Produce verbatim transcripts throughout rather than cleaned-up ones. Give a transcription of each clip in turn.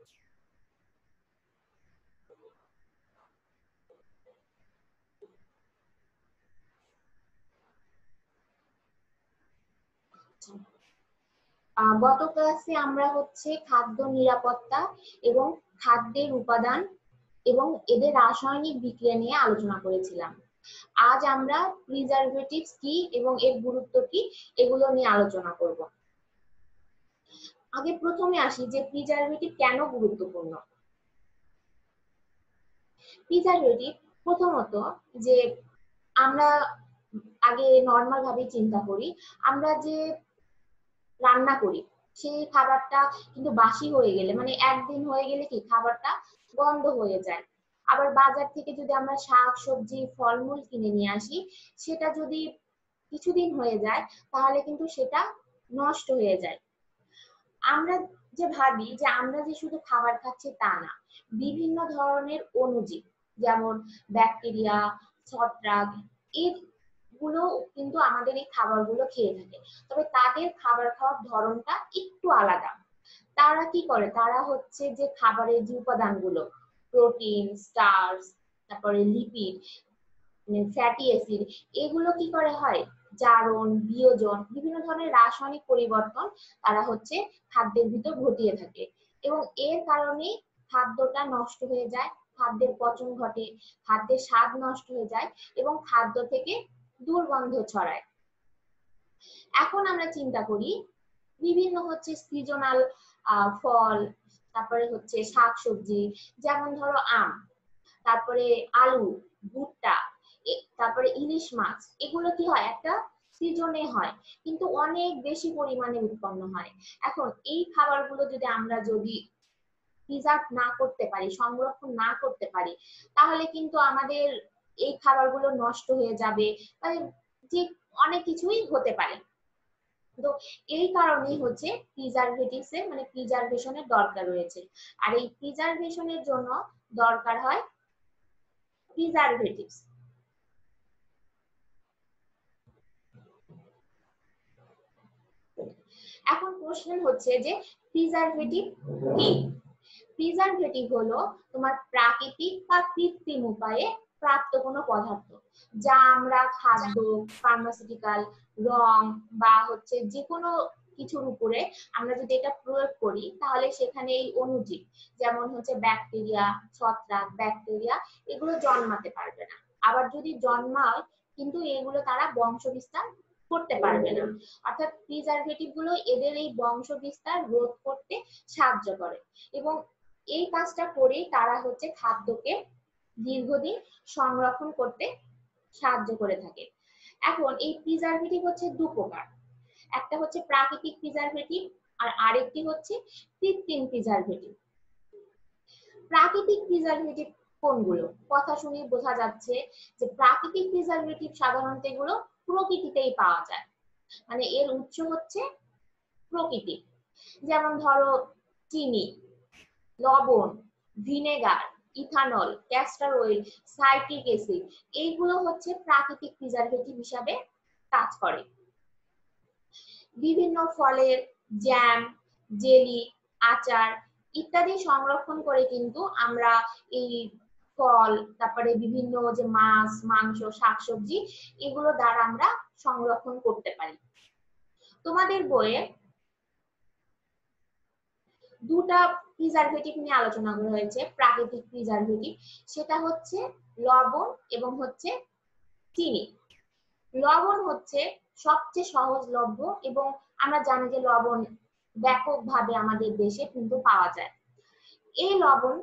গত ক্লাসে আমরা হচ্ছে খাদ্য নিরাপত্তা এবং খাদ্যের উপাদান এবং এদের রাসায়নিক বিক্রিয়া নিয়ে আলোচনা করেছিলাম। আজ আমরা প্রিজারভেটিভস কি এবং এর গুরুত্ব কি এগুলো নিয়ে আলোচনা করব। আগে প্রথমে আসি যে প্রিজারভেটিভ কেন গুরুত্বপূর্ণ। প্রিজারভেটিভ প্রথমত যে আমরা আগে নর্মাল ভাবে চিন্তা করি, আমরা যে রান্না করি সেই খাবারটা কিন্তু বাসি হয়ে গেলে মানে একদিন হয়ে গেলে কি খাবারটা গন্ধ হয়ে যায়। আবার বাজার থেকে যদি আমরা শাক সবজি ফলমূল কিনে নিয়ে আসি, সেটা যদি কিছুদিন হয়ে যায় তাহলে কিন্তু সেটা নষ্ট হয়ে যায়। আমরা যে ভাবি যে আমরা যে শুধু খাবার খাচ্ছি তা না, বিভিন্ন ধরনের অণুজীব যেমন ব্যাকটেরিয়া, ছত্রাক এগুলো কিন্তু আমাদের এই খাবারগুলো খেয়ে থাকে। তবে তাদের খাবার খাওয়ার ধরনটা একটু আলাদা। তারা কি করে, তারা হচ্ছে যে খাবারের যে উপাদানগুলো প্রোটিন, স্টার্চ, তারপরে লিপিড, ফ্যাটি অ্যাসিড এগুলো কি করে হয় জারণ, বিয়োজন, বিভিন্ন ধরনের রাসায়নিক পরিবর্তন তারা হচ্ছে খাদ্যের ভিতর ঘটিয়ে থাকে এবং এর কারণে খাদ্যটা নষ্ট হয়ে যায়, খাদ্যের পচন ঘটে, খাদ্যের স্বাদ নষ্ট হয়ে যায় এবং খাদ্য থেকে দুর্গন্ধ ছড়ায়। এখন আমরা চিন্তা করি বিভিন্ন হচ্ছে সিজনাল ফল, তারপরে হচ্ছে শাকসবজি যেমন ধরো আম, তারপরে আলু, ভুট্টা, তারপরে ইলিশ মাছ, এগুলো কি হয় একটা সিজনে হয় কিন্তু অনেক বেশি পরিমাণে উৎপন্ন হয়। এখন এই খাবারগুলো যদি আমরা যদি প্রিজার্ভ না করতে পারি, সংরক্ষণ না করতে পারি, তাহলে কিন্তু আমাদের এই খাবারগুলো নষ্ট হয়ে যাবে, যে অনেক কিছুই হতে পারে। তো এই কারণেই হচ্ছে প্রিজারভেটিভস এর মানে প্রিজারভেশনের দরকার রয়েছে। আর এই প্রিজারভেশনের জন্য দরকার হয় প্রিজারভেটিভস। এখন প্রশ্ন হচ্ছে যে প্রিজারভেটিভ কি? প্রিজারভেটিভ হলো তোমার প্রাকৃতিক বা কৃত্রিম উপায়ে প্রাপ্ত কোনো পদার্থ যা আমরা খাদ্য, ফার্মাসিউটিক্যাল, রং বা হচ্ছে যে কোনো কিছুর উপরে আমরা যদি এটা প্রয়োগ করি তাহলে সেখানে এই অণুজীব যেমন হচ্ছে ব্যাকটেরিয়া, ছত্রাক, ব্যাকটেরিয়া এগুলো জন্মাতে পারবে না। আবার যদি জন্মায় কিন্তু এগুলো তারা বংশ বিস্তার করতে পারবে না। অর্থাৎ প্রিজারভেটিভ গুলো এদের এই বংশ বিস্তার রোধ করতে সাহায্য করে এবং এই কাজটা করেই তারা হচ্ছে খাদ্যকে দীর্ঘদিন সংরক্ষণ করতে সাহায্য করে থাকে। এখন এই প্রিজারভেটিভ হচ্ছে দু প্রকার, একটা হচ্ছে প্রাকৃতিক প্রিজারভেটিভ আর আরেকটি হচ্ছে কৃত্রিম প্রিজারভেটিভ। প্রাকৃতিক প্রিজারভেটিভ কোনগুলো? কথা শুনে বোঝা যাচ্ছে যে প্রাকৃতিক প্রিজারভেটিভ সাধারণত এগুলো প্রকৃতিতেই পাওয়া যায়, মানে এর উৎস হচ্ছে প্রকৃতি। যেমন ধরো চিনি, লবণ, vinegar, ethanol, castor oil, citric acid এইগুলো হচ্ছে প্রাকৃতিক প্রিজারভেটিভ হিসাবে কাজ করে। বিভিন্ন ফলের জ্যাম, জেলি, আচার ইত্যাদি সংরক্ষণ করে কিন্তু আমরা এই ফল, তারপরে বিভিন্ন যে মাছ, মাংস, শাকসবজি এগুলো দ্বারা আমরা সংরক্ষণ করতে পারি। তোমাদের বইয়ে দুটা প্রিজারভেটিভ নিয়ে আলোচনা করা হয়েছে, প্রাকৃতিক প্রিজারভেটিভ, সেটা হচ্ছে লবণ এবং হচ্ছে চিনি। লবণ হচ্ছে সবচেয়ে সহজলভ্য এবং আমরা জানি যে লবণ ব্যাপকভাবে আমাদের দেশে কিন্তু পাওয়া যায়। এই লবণ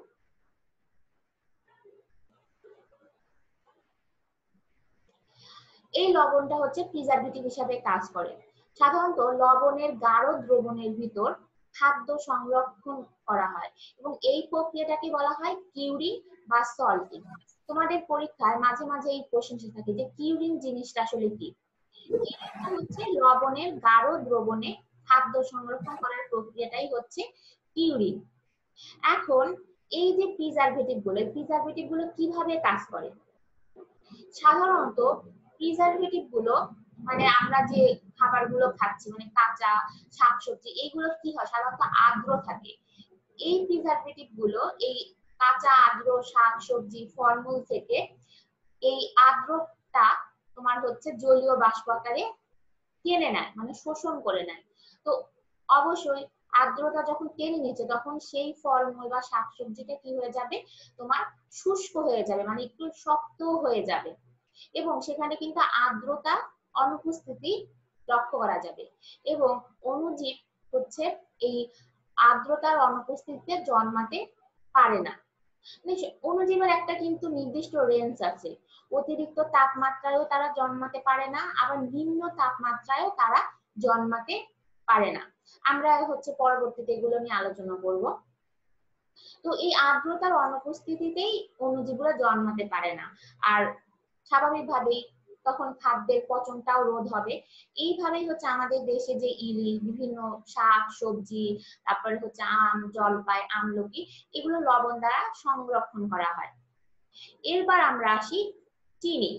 এই লবণটা হচ্ছে প্রিজারভেটিভ হিসাবে কাজ করে। সাধারণত লবণের গাঢ় দ্রবণের ভিতর খাদ্য সংরক্ষণ করা হয় এবং এই প্রক্রিয়াটাকে বলা হয় কিউরিং বা সল্টিং। তোমাদের পরীক্ষায় মাঝে মাঝে এই প্রশ্ন এসে থাকে যে কিউরিং জিনিসটা আসলে কি? এটা হচ্ছে লবণের গাঢ় দ্রবণে খাদ্য সংরক্ষণ করার প্রক্রিয়াটাই হচ্ছে কিউরিং। এখন এই যে প্রিজারভেটিভ গুলো, প্রিজারভেটিভ গুলো কিভাবে কাজ করে? সাধারণত প্রিজারভেটিভ গুলো মানে আমরা যে খাবারগুলো খাচ্ছি মানে কাঁচা শাকসবজি এইগুলো কি হয় সাধারণত আর্দ্র থাকে এই প্রিজারভেটিভ গুলো এই কাঁচা আর্দ্র শাকসবজি ফলমূল থেকে এই আর্দ্রতা তোমার হচ্ছে জলীয় বাষ্প আকারে টেনে নেয়, মানে শোষণ করে নেয়। তো অবশ্যই আর্দ্রতা যখন টেনে নিচ্ছে তখন সেই ফলমূল বা শাকসবজিটা কি হয়ে যাবে, তোমার শুষ্ক হয়ে যাবে, মানে একটু শক্ত হয়ে যাবে, এবং সেখানে কিন্তু আর্দ্রতা অনুপস্থিতি লক্ষ্য করা যাবে। এবং অণুজীব হচ্ছে এই আর্দ্রতার অনুপস্থিতিতে জন্মাতে পারে না। অণুজীবের একটা কিন্তু নির্দিষ্ট রেঞ্জ আছে, অতিরিক্ত তাপমাত্রায়ও তারা জন্মাতে পারে না, আবার নিম্ন তাপমাত্রায়ও তারা জন্মাতে পারে না। আমরা হচ্ছে পরবর্তীতে এগুলো নিয়ে আলোচনা করব। তো এই আর্দ্রতার অনুপস্থিতিতেই অণুজীবরা জন্মাতে পারে না, আর স্বাভাবিকভাবেই তখন খাদ্যের পচনটাও রোধ হবে। এইভাবেই হচ্ছে আমাদের দেশে যে ইলিশ, বিভিন্ন শাক সবজি, তারপরে হচ্ছে আম, জলপাই, আমলকি, এগুলো লবণ দ্বারা সংরক্ষণ করা হয়। এরপর আমরা আসি চিনি।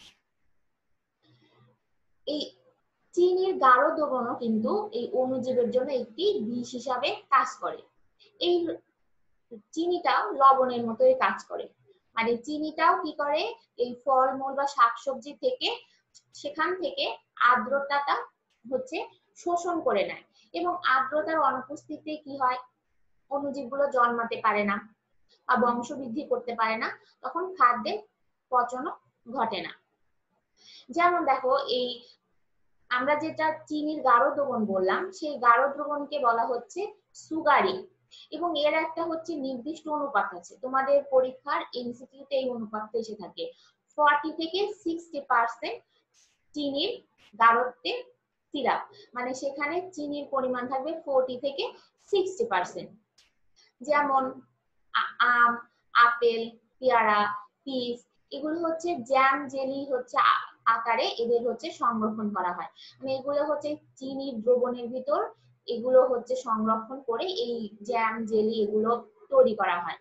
এই চিনির গাঢ় দ্রবণও কিন্তু এই অণুজীবের জন্য একটি বিষ হিসাবে কাজ করে। এই চিনিটাও লবণের মতোই কাজ করে, মানে চিনিটাও কি করে, এই ফলমূল বা শাকসবজি থেকে সেখান থেকে আর্দ্রতাটা হচ্ছে শোষণ করে নেয়, এবং আর্দ্রতার অনুপস্থিতিতে কি হয়, অণুজীবগুলো জন্মাতে পারে না বা বংশবৃদ্ধি করতে পারে না, তখন খাদ্যের পচনও ঘটে না। যেমন দেখো, এই আমরা যেটা চিনির গাঢ় দ্রবণ বললাম, সেই গাঢ় দ্রবণকে বলা হচ্ছে সুগারিং, এবং এর একটা হচ্ছে নির্দিষ্ট অনুপাত আছে, তোমাদের পরীক্ষার এমসিকিউতে এই অনুপাতটা এসে থাকে, ফর্টি থেকে সিক্সটি পার্সেন্ট চিনির গাঢ়ত্বের সিরাপ, মানে সেখানে চিনির পরিমাণ থাকবে ফর্টি থেকে সিক্সটি পার্সেন্ট। যেমন আম, আপেল, পেয়ারা, পিস, এগুলো হচ্ছে জ্যাম জেলি হচ্ছে আকারে এদের হচ্ছে সংরক্ষণ করা হয়, মানে এগুলো হচ্ছে চিনির দ্রবণের ভিতর এগুলো হচ্ছে সংরক্ষণ করে এই জ্যাম জেলি এগুলো তৈরি করা হয়।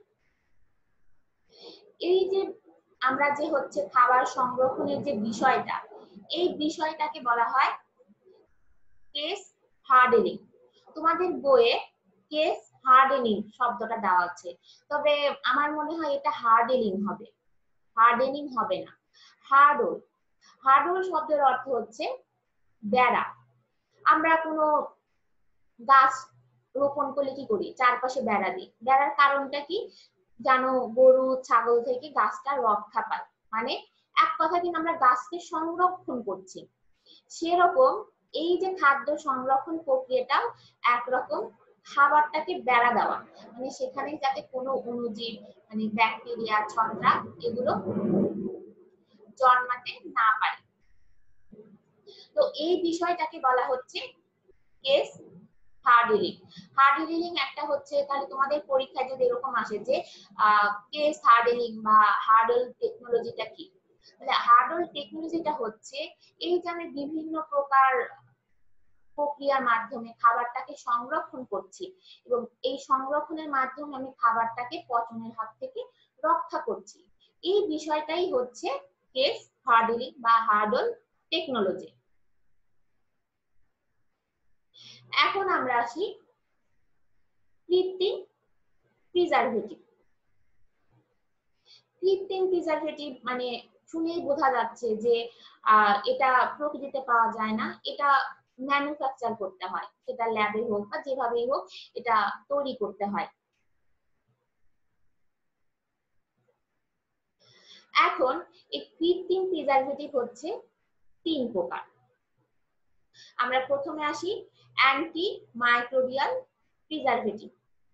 এই যে আমরা যে হচ্ছে খাবার সংরক্ষণের যে বিষয়টা, এই বিষয়টাকে বলা হয় কেস হার্ডেনিং। তোমাদের বইয়ে কেস হার্ডেনিং শব্দটা দেওয়া আছে, তবে আমার মনে হয় এটা হার্ডেনিং হবে, হার্ডেনিং হবে না, হার্ডল। হার্ডল শব্দের অর্থ হচ্ছে বেড়া। আমরা কোনো গাছ রোপণ করলে কি করি, চারপাশে বেড়া দিই, বেড়ার কারণটা কি জানো, গরু ছাগল থেকে গাছটা রক্ষা পায়, মানে এক কথা কিন্তু আমরা গাছকে সংরক্ষণ করছি। সেরকম এই যে খাদ্য সংরক্ষণ প্রক্রিয়াটাও একরকম, খাবারটাকে বেড়া দেওয়া, মানে সেখানে যাতে কোনো অণুজীব, মানে ব্যাকটেরিয়া, ছত্রাক এগুলো জন্মাতে না পারে। তো এই বিষয়টাকে বলা হচ্ছে কেস হার্ডেনিং। হার্ডেনিং একটা হচ্ছে, তাহলে তোমাদের পরীক্ষায় যদি এরকম আসে যে কেস হার্ডেনিং বা হার্ডল টেকনোলজিটা কি, তাহলে হার্ডল টেকনোলজিটা হচ্ছে এই যে আমি বিভিন্ন প্রকার প্রক্রিয়ার মাধ্যমে খাবারটাকে সংরক্ষণ করছি, এবং এই সংরক্ষণের মাধ্যমে আমি খাবারটাকে পচনের হাত থেকে রক্ষা করছি, এই বিষয়টাই হচ্ছে কেস হার্ডেনিং বা হার্ডল টেকনোলজি। এখন আমরা আসি কৃত্রিম প্রিজারভেটিভ। কৃত্রিম প্রিজারভেটিভ মানে শুনেই বোঝা যাচ্ছে যে এটা প্রকৃতিতে পাওয়া যায় না, এটা ম্যানুফ্যাকচার করতে হয়, সেটা ল্যাবে হোক বা যেভাবেই হোক এটা তৈরি করতে হয়। এখন এই কৃত্রিম প্রিজারভেটিভ হচ্ছে তিন প্রকার। আমরা প্রথমে আসি অ্যান্টি মাইক্রোবিয়াল প্রিজারভেটিভ।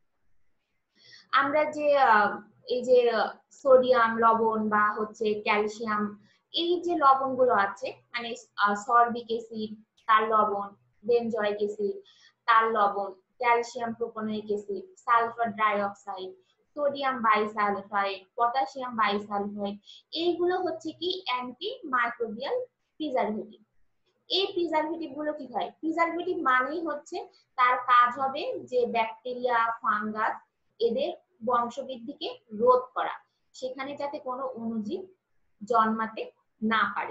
আমরা যে এই যে সোডিয়াম লবণ বা হচ্ছে ক্যালসিয়াম, এই যে লবণগুলো আছে, মানে সরবিক অ্যাসিড, তার লবণ, বেনজয়েক অ্যাসিড, তার লবণ, calcium propionic acid, sulphur dioxide, sodium bisulphite, potassium bisulphite, এইগুলো হচ্ছে কি অ্যান্টি মাইক্রোবিয়াল প্রিজারভেটিভ। এই প্রিজারভেটিভ গুলো কি হয়, প্রিজারভেটিভ মানেই হচ্ছে তার কাজ হবে যে ব্যাকটেরিয়া, ফাঙ্গাস এদের বংশবৃদ্ধিকে রোধ করা, সেখানে যাতে কোনো অণুজীব জন্মাতে না পারে।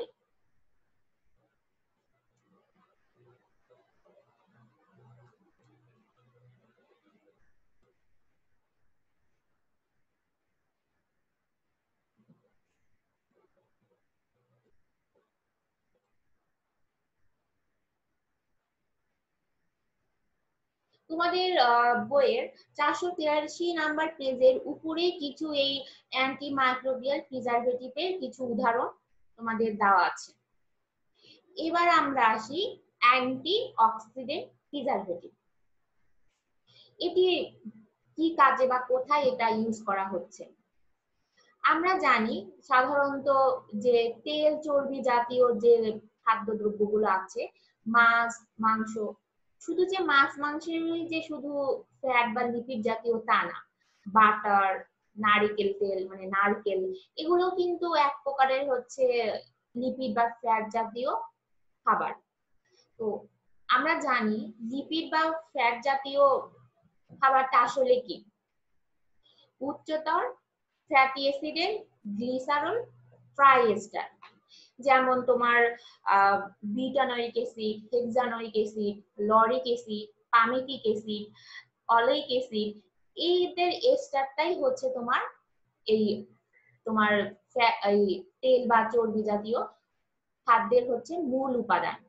তোমাদের বইয়ের চারশো তিরাশি নাম্বার পেজের উপরে কিছু এই অ্যান্টি মাইক্রোবিয়াল প্রিজারভেটিভের কিছু উদাহরণ তোমাদের দেওয়া আছে। এবার আমরা আসি অ্যান্টি অক্সিডেন্ট প্রিজারভেটিভ। এটি কি কাজে বা কোথায় এটা ইউজ করা হচ্ছে? আমরা জানি সাধারণত যে তেল চর্বি জাতীয় যে খাদ্যদ্রব্যগুলো আছে, মাছ মাংস, শুধু যে মাছ মাংসের যে শুধু ফ্যাট বা লিপিড জাতীয় তা না, বাটার, নারকেল তেল মানে নারকেল, এগুলো কিন্তু এক প্রকারের হচ্ছে লিপিড বা ফ্যাট জাতীয় খাবার। তো আমরা জানি লিপিড বা ফ্যাট জাতীয় খাবারটা আসলে কি? উচ্চতর ফ্যাটি অ্যাসিডের গ্লিসারল ট্রাইএস্টার, যেমন তোমার butanoic acid, hexanoic acid, lauric acid, palmitic acid, oleic acid, এইদের এস্টারটাই হচ্ছে তোমার এই তোমার এই তেল বা চর্বি জাতীয় খাদ্যের হচ্ছে মূল উপাদান।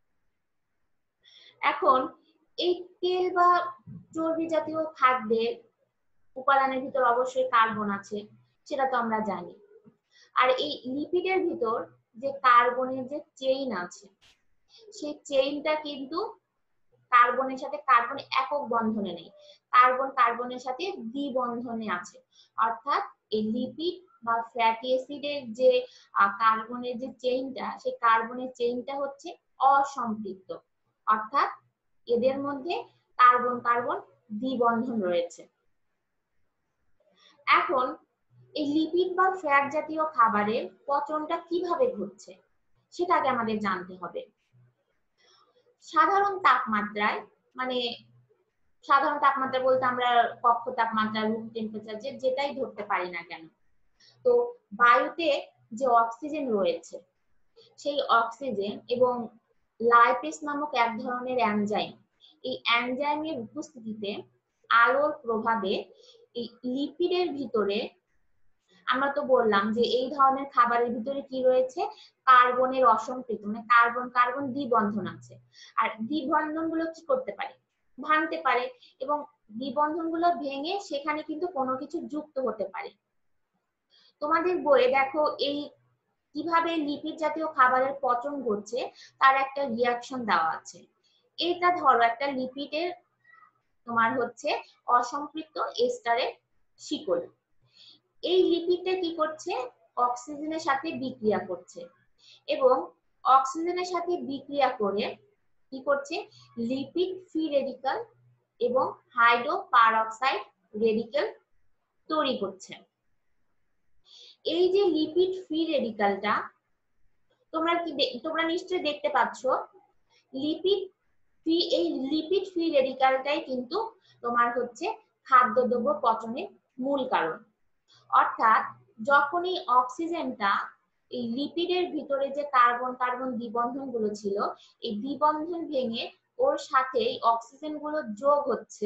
এখন এই তেল বা চর্বি জাতীয় খাদ্যের উপাদানের ভিতর অবশ্যই কার্বন আছে, সেটা তো আমরা জানি। আর এই লিপিডের ভিতর যে কার্বনের যে চেইন আছে, সেই চেইনটা কিন্তু কার্বনের সাথে কার্বন একক বন্ধনে নেই, কার্বন কার্বনের সাথে দ্বিবন্ধনে আছে। অর্থাৎ এই লিপিড বা ফ্যাটি অ্যাসিডের যে কার্বনের যে চেইনটা, সেই কার্বনের চেইনটা হচ্ছে অসম্পৃক্ত, অর্থাৎ এদের মধ্যে কার্বন কার্বন দ্বিবন্ধন রয়েছে। এখন এই লিপিড বা ফ্যাট জাতীয় খাবারের পচনটা কিভাবে ঘটছে সেটা আগে আমাদের জানতে হবে। সাধারণ তাপমাত্রায়, মানে সাধারণ তাপমাত্রা বলতে আমরা কক্ষ তাপমাত্রা, রুম টেম্পারেচার, যে যেটাই ধরতে পারি না কেন, তো বায়ুতে যে অক্সিজেন রয়েছে, সেই অক্সিজেন এবং লাইপেস নামক এক ধরনের এনজাইম, এই এনজাইমের উপস্থিতিতে আলোর প্রভাবে এই লিপিডের ভিতরে, আমরা তো বললাম যে এই ধরনের খাবারের ভিতরে কি রয়েছে, কার্বনের অসম্পৃক্ত মানে কার্বন কার্বন দ্বিবন্ধন আছে। আর দ্বিবন্ধন গুলো কি করতে পারে, ভাঙতে পারে, এবং দ্বিবন্ধন গুলো ভেঙে সেখানে কিন্তু কোনো কিছু যুক্ত হতে পারে। তোমাদের বইয়ে দেখো এই কিভাবে লিপিড জাতীয় খাবারের পচন ঘটছে তার একটা রিয়াকশন দেওয়া আছে। এটা ধরো একটা লিপিডের তোমার হচ্ছে অসম্পৃক্ত এস্টারের শিকল, এই লিপিডটা কি করছে, অক্সিজেনের সাথে বিক্রিয়া করছে, এবং অক্সিজেনের সাথে বিক্রিয়া করে কি করছে, লিপিড ফ্রি রেডিক্যাল এবং হাইড্রোপারঅক্সাইড রেডিক্যাল তৈরি করছে। এই যে লিপিড ফ্রি রেডিক্যালটা তোমরা কি তোমরা নিশ্চয়ই দেখতে পাচ্ছ, লিপিড ফ্রি, এই লিপিড ফ্রি রেডিক্যালটাই কিন্তু তোমার হচ্ছে খাদ্যদ্রব্য পচনের মূল কারণ। অর্থাৎ যখন এই অক্সিজেনটা এই লিপিডের ভিতরে যে কার্বন কার্বন দ্বিবন্ধন গুলো ছিল, এই দ্বিবন্ধন ভেঙে ওর সাথে এই অক্সিজেন গুলো যোগ হচ্ছে,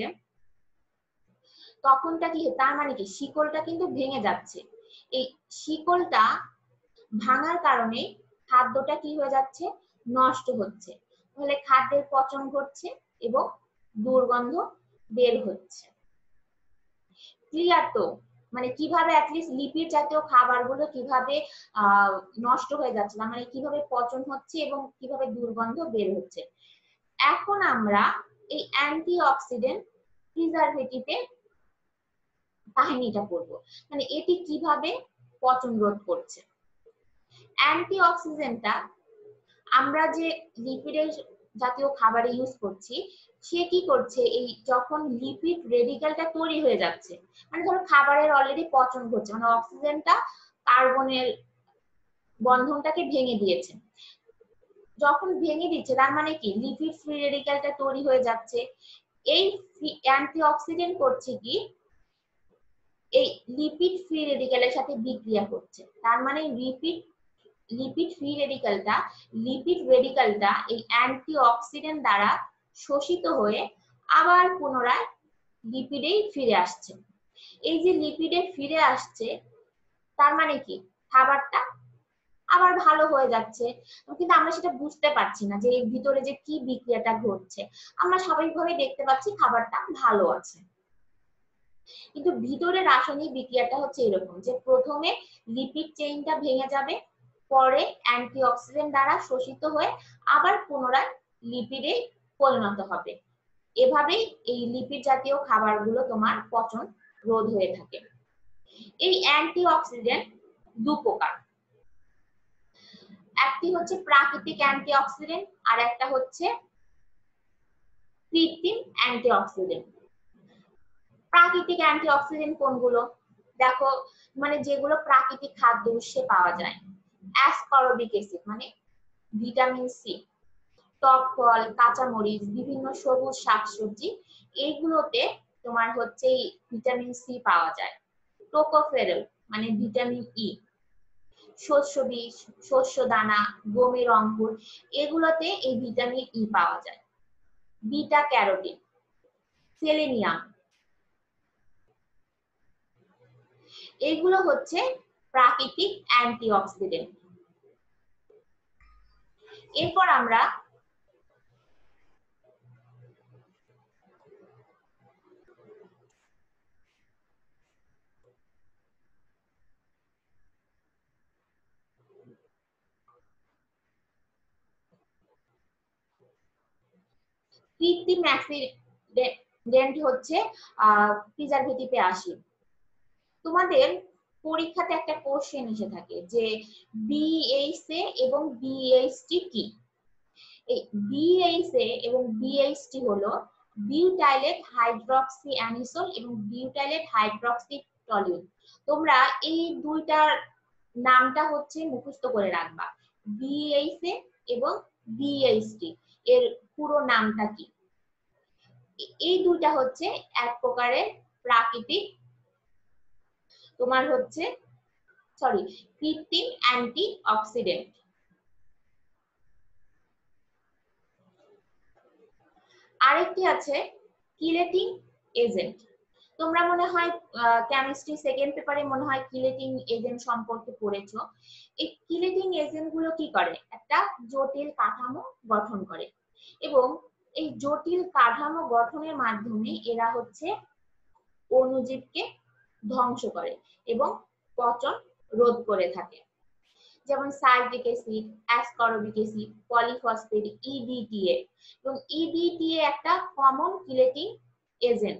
তখনটা কি, তার মানে কি শিকলটা কিন্তু ভেঙে যাচ্ছে। এই শিকলটা ভাঙার কারণে খাদ্যটা কি হয়ে যাচ্ছে, নষ্ট হচ্ছে, ফলে খাদ্যের পচন ঘটছে এবং দুর্গন্ধ বের হচ্ছে। ক্লিয়ার তো? মানে কিভাবে অ্যাটলিস্ট লিপিড জাতীয় খাবারগুলো কিভাবে আহ নষ্ট হয়ে যাচ্ছে, মানে কিভাবে পচন হচ্ছে এবং কিভাবে দুর্গন্ধ বের হচ্ছে। এখন আমরা এই অ্যান্টি অক্সিডেন্ট প্রিজারভেটিভের কাহিনীটা পড়ব, মানে এটি কিভাবে পচন রোধ করছে। অ্যান্টি অক্সিডেন্টটা আমরা যে লিপিডের জাতীয় খাবারে ইউজ করছি, সে কি করছে, এই যখন লিপিড রেডিক্যালটা তৈরি হয়ে যাচ্ছে, মানে ধরো খাবারের অলরেডি পচন ঘটছে, মানে অক্সিজেনটা কার্বনের বন্ধনটাকে ভেঙে দিয়েছে, যখন ভেঙে দিচ্ছে তার মানে কি লিপিড ফ্রি রেডিক্যালটা তৈরি হয়ে যাচ্ছে। এই অ্যান্টিঅক্সিডেন্ট করছে কি, এই লিপিড ফ্রি রেডিক্যালের সাথে বিক্রিয়া করছে, তার মানে লিপিড লিপিড ফ্রি রেডিক্যালটা লিপিড রেডিক্যালটা এই অ্যান্টিঅক্সিডেন্ট দ্বারা শোষিত হয়ে আবার পুনরায় লিপিডেই ফিরে আসছে। এই যে লিপিডে ফিরে আসছে, তার মানে কি খাবারটা আবার ভালো হয়ে যাচ্ছে, কিন্তু আমরা সেটা বুঝতে পারছি না যে এর ভিতরে যে কি বিক্রিয়াটা ঘটছে। আমরা স্বাভাবিকভাবে দেখতে পাচ্ছি খাবারটা ভালো আছে, কিন্তু ভিতরে রাসায়নিক বিক্রিয়াটা হচ্ছে এরকম যে প্রথমে লিপিড চেইনটা ভেঙে যাবে, পরে অ্যান্টিঅক্সিডেন্ট দ্বারা শোষিত হয়ে আবার পুনরায় লিপিডে পরিণত হবে। এভাবেই এই লিপিড জাতীয় খাবারগুলো তোমার পচন রোধ হয়ে থাকে। এই অ্যান্টিঅক্সিডেন্ট দু প্রকার, একটি হচ্ছে প্রাকৃতিক অ্যান্টিঅক্সিডেন্ট আর একটা হচ্ছে কৃত্রিম অ্যান্টিঅক্সিডেন্ট। প্রাকৃতিক অ্যান্টিঅক্সিডেন্ট কোনগুলো? দেখো, মানে যেগুলো প্রাকৃতিক খাদ্য উৎসে পাওয়া যায়, অ্যাসকর্বিক অ্যাসিড মানে ভিটামিন সি, টক ফল, কাঁচামরিচ, বিভিন্ন সবুজ শাকসবজি, এইগুলোতে তোমার হচ্ছে ভিটামিন সি পাওয়া যায়। টোকোফেরল মানে ভিটামিন ই, শস্য বীজ, শস্য দানা, গমের অঙ্কুর, এগুলোতে এই ভিটামিন ই পাওয়া যায়। বিটা ক্যারোটিন, সেলেনিয়াম, এগুলো হচ্ছে প্রাকৃতিক অ্যান্টিঅক্সিডেন্ট। এরপর আমরা কৃত্রিম অ্যাক্সিডেন্ট হচ্ছে প্রিজারভেটিভে আসি। তোমাদের পরীক্ষাতে একটা কোশ্চেন এসে থাকে যে বিএইচএ এবং বিএইচটি কি। এই বিএইচএ এবং বিএইচটি হলো বিউটাইলেট হাইড্রক্সি অ্যানিসোল এবং বিউটাইলেট হাইড্রক্সি টলিউল। তোমরা এই দুইটার নামটা হচ্ছে মুখস্থ করে রাখবা, বিএইচএ এবং বিএইচটি এর পুরো নামটা কি। এই দুইটা হচ্ছে এক প্রকারের প্রাকৃতিক তোমার হচ্ছে সরি কৃত্রিম অ্যান্টি অক্সিডেন্ট। আরেকটি আছে কিলেটিং এজেন্ট। তোমরা মনে হয় কেমিস্ট্রি সেকেন্ড পেপারে মনে হয় কিলেটিং এজেন্ট সম্পর্কে পড়েছো। এই কিলেটিং এজেন্ট গুলো কি করে? একটা জটিল কাঠামো গঠন করে এবং এই জটিল কাঠামো গঠনের মাধ্যমে এরা হচ্ছে অণুজীবকে ধ্বংস করে এবং পচন রোধ করে থাকে। যেমন citric acid, ascorbic acid, polyphosphate, EDTA. এবং ইডিটিএ একটা কমন কিলেটিং এজেন্ট।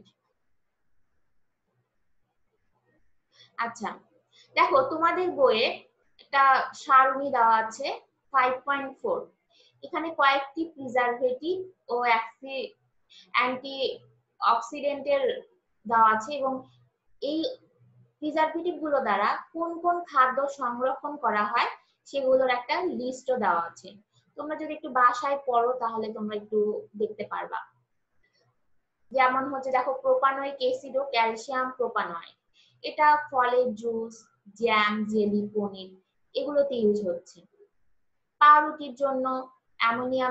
আচ্ছা, দেখো তোমাদের বইয়ে একটা সারণী দেওয়া আছে ফাইভ পয়েন্ট ফোর। এখানে কয়েকটি প্রিজারভেটিভ ও অ্যান্টি অক্সিডেন্টের দেওয়া আছে এবং এই প্রিজারভেটিভ গুলো দ্বারা কোন কোন খাদ্য সংরক্ষণ করা হয় সেগুলোর একটা লিস্টও দেওয়া আছে। তোমরা যদি একটু বাসায় পড়ো তাহলে তোমরা একটু দেখতে পারবা। যেমন হচ্ছে দেখো, প্রোপানয়িক অ্যাসিড ও ক্যালসিয়াম প্রোপানয়েড, এটা ফলের জুস, জ্যাম, জেলি, পনির এগুলোতে ইউজ হচ্ছে। পাউরুটির জন্য অ্যামোনিয়াম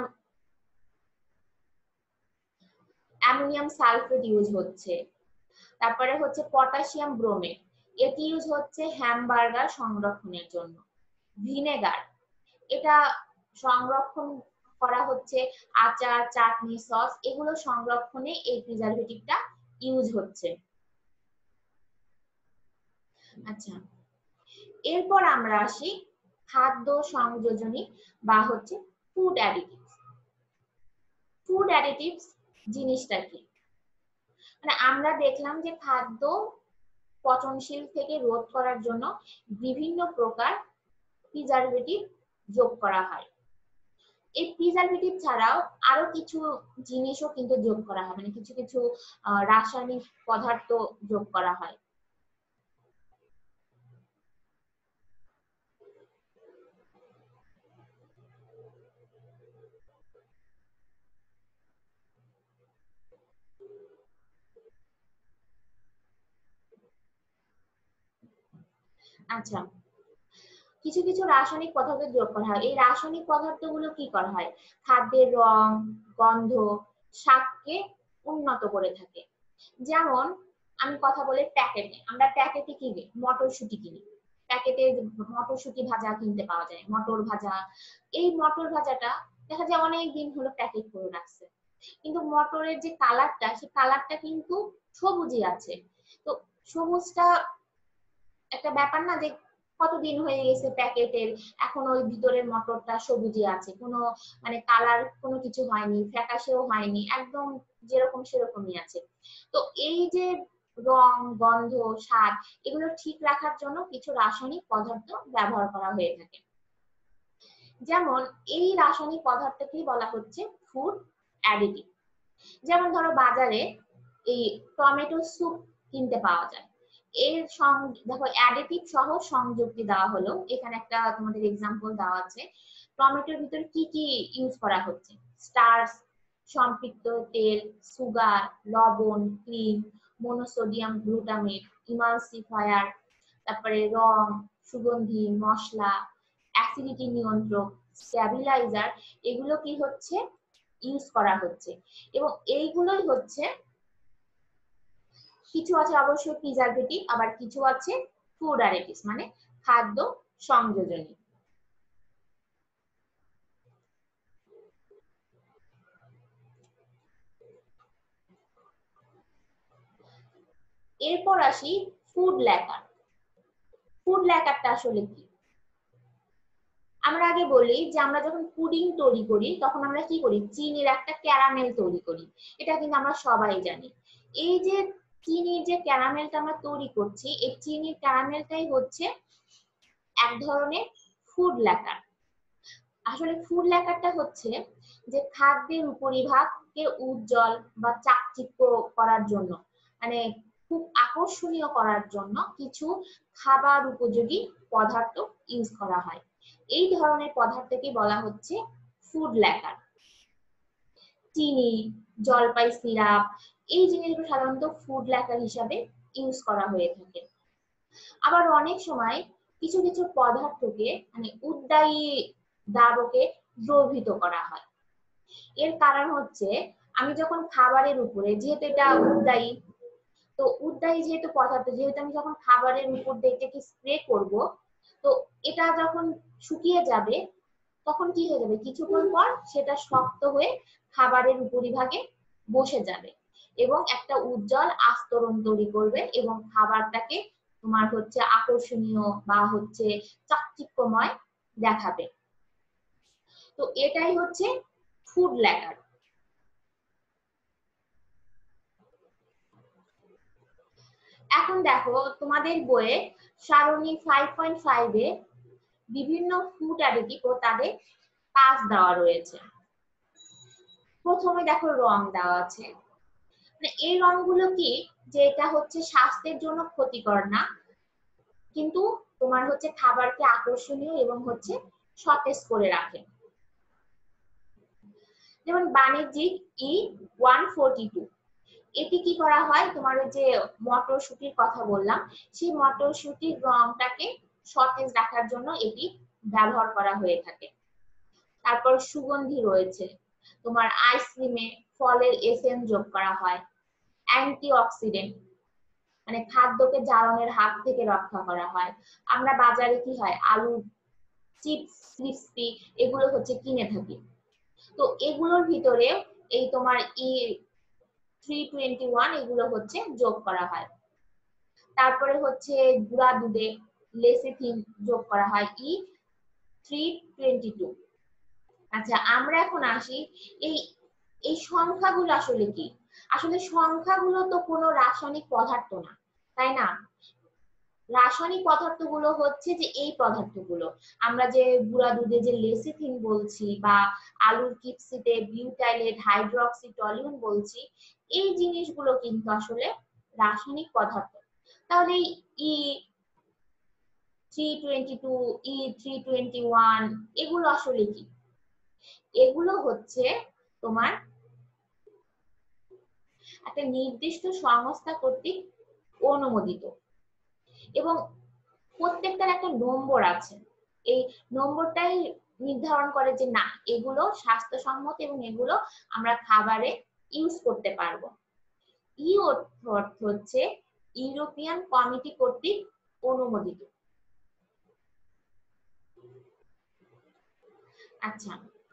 অ্যামোনিয়াম সালফেট ইউজ হচ্ছে। তারপরে হচ্ছে পটাশিয়াম ব্রোমেট, এটি ইউজ হচ্ছে হ্যামবার্গার সংরক্ষণের জন্য। ভিনেগার, এটা সংরক্ষণ করা হচ্ছে আচার, চাটনি, সস এগুলো সংরক্ষণে এই প্রিজারভেটিভটা ইউজ হচ্ছে। আচ্ছা, এরপর আমরা আসি খাদ্য সংযোজনী বা হচ্ছে ফুড অ্যাডিটিভস। ফুড অ্যাডিটিভস জিনিসটা কি? মানে আমরা দেখলাম যে খাদ্য পচনশীল থেকে রোধ করার জন্য বিভিন্ন প্রকার প্রিজারভেটিভ যোগ করা হয়। এই প্রিজারভেটিভ ছাড়াও আরো কিছু জিনিসও কিন্তু যোগ করা হয়, মানে কিছু কিছু রাসায়নিক পদার্থ যোগ করা হয়। আচ্ছা, কিছু কিছু রাসায়নিক পদার্থ যোগ করা হয়। এই রাসায়নিক পদার্থগুলো কি করা হয়? খাদ্যের রং, গন্ধ, স্বাদকে উন্নত করে থাকে। যেমন আমি কথা বলি প্যাকেটে, আমরা প্যাকেটে কি মটরশুঁটি কিনি, প্যাকেটে মটরশুঁটি ভাজা কিনতে পাওয়া যায়, মটর ভাজা। এই মটর ভাজাটা দেখা যায় অনেক দিন হলো প্যাকেট করে রাখছে, কিন্তু মটরের যে কালারটা, সেই কালারটা কিন্তু সবুজই আছে। তো সবুজটা একটা ব্যাপার না, যে কতদিন হয়ে গেছে প্যাকেটের, এখন ওই ভিতরের মটরটা সবুজই আছে, কোনো মানে কালার কোনো কিছু হয়নি, ফ্যাকাশেও হয়নি, একদম যেরকম সেরকমই আছে। তো এই যে রং, গন্ধ, স্বাদ, এগুলো ঠিক রাখার জন্য কিছু রাসায়নিক পদার্থ ব্যবহার করা হয়ে থাকে। যেমন এই রাসায়নিক পদার্থকেই বলা হচ্ছে ফুড অ্যাডিটিভ। যেমন ধরো বাজারে এই টমেটো স্যুপ কিনতে পাওয়া যায়, এর দেখো অ্যাডিটিভ সহ সংযুক্তি দেওয়া হলো। এখানে একটা তোমাদের এক্সাম্পল দেওয়া আছে। টমেটোর ভিতরে কি কি ইউজ করা হচ্ছে? স্টার্চ, সম্পৃক্ত তেল, সুগার, লবণ, ক্রিম, মনোসোডিয়াম গ্লুটামেট, ইমালসিফায়ার, তারপরে রং, সুগন্ধি, মশলা, অ্যাসিডিটি নিয়ন্ত্রক, স্ট্যাবিলাইজার, এগুলো কি হচ্ছে ইউজ করা হচ্ছে। এবং এইগুলোই হচ্ছে, কিছু আছে অবশ্যই প্রিজারভেটিভ, আবার কিছু আছে ফুড অ্যাডিটিভস মানে খাদ্য সংযোজনী। এরপর আসি ফুড ল্যাকার। ফুড ল্যাকারটা আসলে কি? আমরা আগে বলি যে আমরা যখন পুডিং তৈরি করি তখন আমরা কি করি? চিনির একটা ক্যারামেল তৈরি করি, এটা কিন্তু আমরা সবাই জানি। এই যে চিনির যে ক্যারামেলটা আমরা তৈরি করছি, এই চিনির ক্যারামেলটাই হচ্ছে এক ধরনের ফুড ল্যাকার। আসলে ফুড ল্যাকারটা হচ্ছে যে খাদ্যের উপরিভাগকে উজ্জ্বল বা চাকচিক্য করার জন্য, মানে খুব আকর্ষণীয় করার জন্য কিছু খাবার উপযোগী পদার্থ ইউজ করা হয়। এই ধরনের পদার্থকে বলা হচ্ছে ফুড ল্যাকার। চিনি, জলপাই সিরাপ, এই জিনিসগুলো সাধারণত ফুড ল্যাকার হিসাবে ইউজ করা হয়ে থাকে। আবার অনেক সময় কিছু কিছু পদার্থকে মানে উদ্বায়ী দ্রাবকে দ্রবীভূত করা হয়। এর কারণ হচ্ছে আমি যখন খাবারের উপরে, যেহেতু এটা উদ্বায়ী, তো উদ্বায়ী যেহেতু পদার্থ, যেহেতু আমি যখন খাবারের উপর দিয়ে এটাকে স্প্রে করব, তো এটা যখন শুকিয়ে যাবে তখন কি হয়ে যাবে? কিছুক্ষণ পর সেটা শক্ত হয়ে খাবারের উপরিভাগে বসে যাবে এবং একটা উজ্জ্বল আস্তরণ তৈরি করবে এবং খাবারটাকে তোমার হচ্ছে আকর্ষণীয় বা হচ্ছে চাকচিক্যময় দেখাবে। তো এটাই হচ্ছে ফুড ল্যাকার। এখন দেখো তোমাদের বইয়ে সারণী ফাইভ পয়েন্ট ফাইভ এ বিভিন্ন ফুড অ্যাডিটিভ ও তাদের কাজ দেওয়া রয়েছে। প্রথমে দেখো রং দেওয়া আছে, মানে এই রংগুলো কি, যে এটা হচ্ছে স্বাস্থ্যের জন্য ক্ষতিকর না, কিন্তু তোমার হচ্ছে খাবারকে আকর্ষণীয় এবং হচ্ছে সতেজ করে রাখে। যেমন বাণিজ্যিক ই ওয়ান ফোরটি টু, এটি কি করা হয়, তোমার ওই যে মটরশুটির কথা বললাম, সেই মটরশুটির রংটাকে সতেজ রাখার জন্য এটি ব্যবহার করা হয়ে থাকে। তারপর সুগন্ধি রয়েছে, তোমার আইসক্রিমে ফলের এসেন্স যোগ করা হয়। অ্যান্টিঅক্সিডেন্ট মানে খাদ্যকে জ্বালানোর হাত থেকে রক্ষা করা হয়। আমরা বাজারে কি হয়, আলু চিপস, ক্রিসপি, এগুলো হচ্ছে কিনে থাকি, তো এগুলোর ভিতরে এই তোমার ই থ্রি টোয়েন্টি ওয়ান এগুলো হচ্ছে যোগ করা হয়। তারপরে হচ্ছে গুঁড়া দুধে লেসিথিন যোগ করা হয়, ই থ্রি টোয়েন্টি টু। আচ্ছা, আমরা এখন আসি এই এই সংখ্যাগুলো আসলে কি? আসলে সংখ্যাগুলো তো কোনো রাসায়নিক পদার্থ না, তাই না? রাসায়নিক পদার্থগুলো হচ্ছে যে এই পদার্থগুলো, আমরা যে গুঁড়া দুধে যে লেসিথিন বলছি বা আলুর চিপসিতে বিউটাইলেট হাইড্রক্সি টলিউন বলছি, এই জিনিসগুলো কিন্তু আসলে রাসায়নিক পদার্থ। তাহলে E three twenty two, E three twenty one এগুলো আসলে কি? এগুলো হচ্ছে তোমার একটা নির্দিষ্ট সংস্থা কর্তৃক অনুমোদিত এবং প্রত্যেকটার একটা নম্বর আছে। এই নম্বরটাই নির্ধারণ করে যে না, এগুলো স্বাস্থ্যসম্মত এবং এগুলো আমরা খাবারে ইউজ করতে পারবো। ই অর্থ হচ্ছে ইউরোপিয়ান কমিটি কর্তৃক অনুমোদিত। আচ্ছা,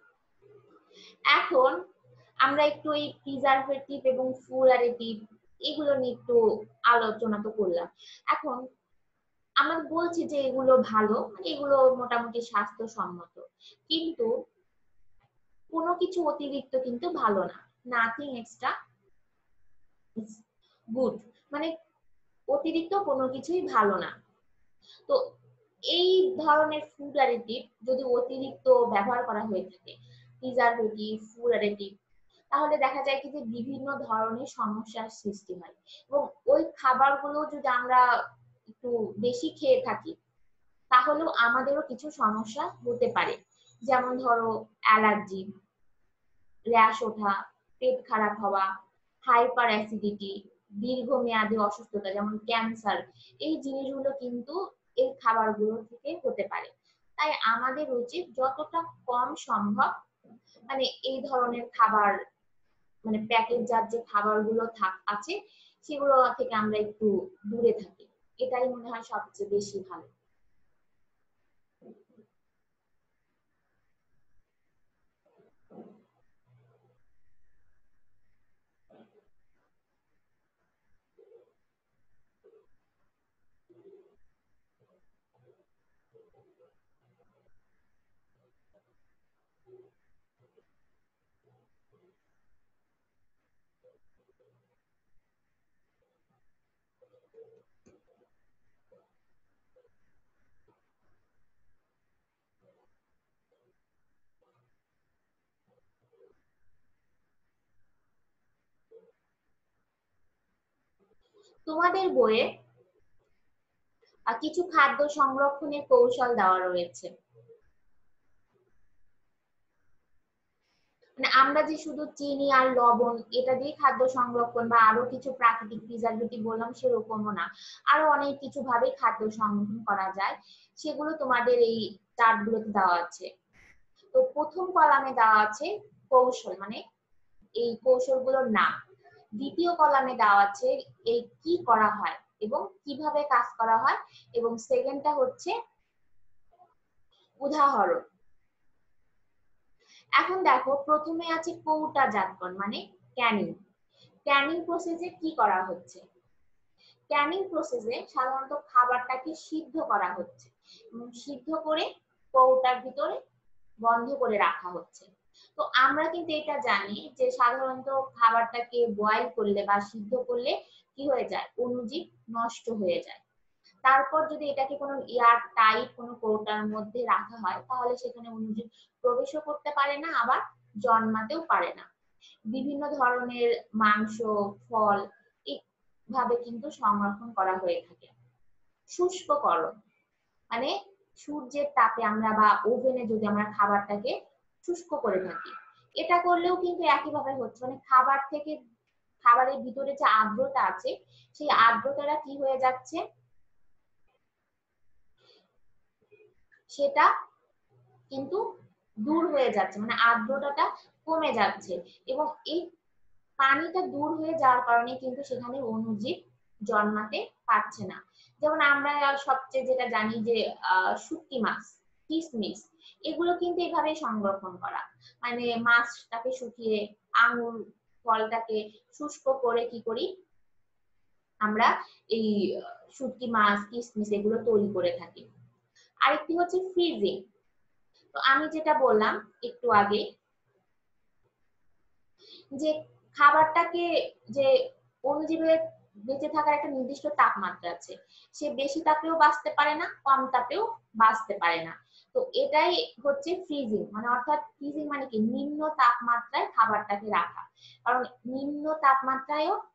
এখন আমরা একটু এই প্রিজারভেটিভ এবং ফুড অ্যাডিটিভ এগুলো নিয়ে একটু আলোচনা তো করলাম। এখন আমরা বলছি যে এগুলো ভালো, মানে এগুলো মোটামুটি স্বাস্থ্যসম্মত, কিন্তু কোনো কিছু অতিরিক্ত কিন্তু ভালো না। নাথিং এক্সট্রা ইজ গুড, মানে অতিরিক্ত কোনো কিছুই ভালো না। তো এই ধরনের ফুড অ্যাডিটিভ যদি অতিরিক্ত ব্যবহার করা হয়ে থাকে, প্রিজারভেটিভ, ফুড অ্যাডিটিভ, তাহলে দেখা যায় কি যে বিভিন্ন ধরনের সমস্যার সৃষ্টি হয়। এবং ওই খাবারগুলো যদি আমরা একটু বেশি খেয়ে থাকি, তাহলেও আমাদেরও কিছু সমস্যা হতে পারে। যেমন ধরো অ্যালার্জি, র্যাশ ওঠা, পেট খারাপ হওয়া, হাইপার অ্যাসিডিটি, দীর্ঘমেয়াদী অসুস্থতা যেমন ক্যান্সার, এই জিনিসগুলো কিন্তু এই খাবারগুলো থেকে হতে পারে। তাই আমাদের উচিত যতটা কম সম্ভব মানে এই ধরনের খাবার, মানে প্যাকেটজাত যে খাবারগুলো থাক আছে সেগুলো থেকে আমরা একটু দূরে থাকি। এটাই মনে হয় সবচেয়ে বেশি ভালো। তোমাদের বইয়ে কিছু খাদ্য সংরক্ষণের কৌশল দেওয়া রয়েছে। মানে আমরা যে শুধু চিনি আর লবণ এটা দিয়ে খাদ্য সংরক্ষণ বা আরো কিছু প্রাকৃতিক প্রিজারভেটিভ বললাম সেরকমও না, আরো অনেক কিছু ভাবে খাদ্য সংরক্ষণ করা যায়, সেগুলো তোমাদের এই চার্টগুলোতে দেওয়া আছে। তো প্রথম কলামে দেওয়া আছে কৌশল, মানে এই কৌশলগুলোর নাম। দ্বিতীয় কলামে দেওয়া আছে এই কি করা হয় এবং কিভাবে কাজ করা হয়, এবং সেকেন্ডটা হচ্ছে উদাহরণ। এখন দেখো প্রথমে আছে কৌটাজাতকরণ মানে ক্যানিং। ক্যানিং প্রসেসে কি করা হচ্ছে? ক্যানিং প্রসেসে সাধারণত খাবারটাকে সিদ্ধ করা হচ্ছে এবং সিদ্ধ করে কৌটার ভিতরে বন্ধ করে রাখা হচ্ছে। তো আমরা কিন্তু এটা জানি যে সাধারণত খাবারটাকে বয়েল করলে বা সিদ্ধ করলে কি হয়ে যায়, অণুজীব নষ্ট হয়ে যায়। তারপর যদি এটাকে কোনো এয়ার টাইট কোনো কৌটার মধ্যে রাখা হয় তাহলে সেখানে অণুজীব প্রবেশও করতে পারে না, আবার জন্মাতেও পারে না। বিভিন্ন ধরনের মাংস, ফল এইভাবে কিন্তু সংরক্ষণ করা হয়ে থাকে। শুষ্ককরণ মানে সূর্যের তাপে আমরা বা ওভেনে যদি আমরা খাবারটাকে শুষ্ক করে থাকি, এটা করলেও কিন্তু একইভাবে হচ্ছে, মানে খাবার থেকে খাবারের ভিতরে যে আর্দ্রতা আছে সেই আর্দ্রতাটা কি হয়ে যাচ্ছে, সেটা কিন্তু দূর হয়ে যাচ্ছে, মানে আর্দ্রতাটা কমে যাচ্ছে। এবং এই পানিটা দূর হয়ে যাওয়ার কারণে কিন্তু সেখানে অণুজীব জন্মাতে পারছে না। যেমন আমরা সবচেয়ে যেটা জানি যে শুটকি মাছ, কিশমিশ, এগুলো কিন্তু এভাবে সংরক্ষণ করা, মানে মাছটাকে শুকিয়ে আঙুর ফলটাকে শুষ্ক করে কি করি আমরা এই শুটকি মাছ, কিশমিশ এগুলো তৈরি করে থাকি। আরেকটি হচ্ছে ফ্রিজিং। তো আমি যেটা বললাম একটু আগে যে খাবারটাকে যে অণুজীবের বেঁচে থাকার একটা নির্দিষ্ট তাপমাত্রা আছে, সে বেশি তাপেও বাঁচতে পারে না, কম তাপেও বাঁচতে পারে না। তো এটাই হচ্ছে ফ্রিজিং, মানে অর্থাৎ ফ্রিজিং মানে কি নিম্ন তাপমাত্রায় খাবারটাকে রাখা, কারণ নিম্ন তাপমাত্রায়ও